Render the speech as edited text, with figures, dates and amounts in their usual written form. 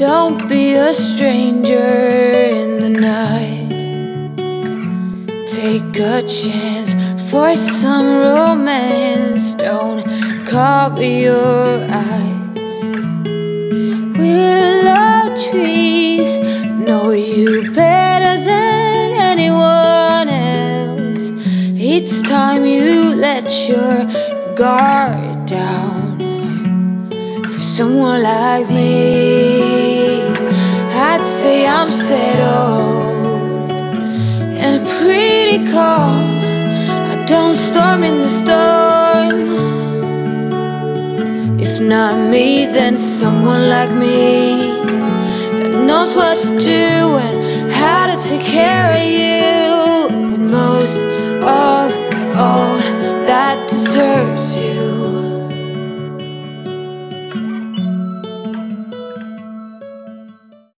Don't be a stranger in the night. Take a chance for some romance. Don't cover your eyes. Willow trees know you better than anyone else. It's time you let your guard down for someone like me. I'd say I'm settled and pretty calm. I don't storm in the storm. If not me, then someone like me that knows what to do and how to take care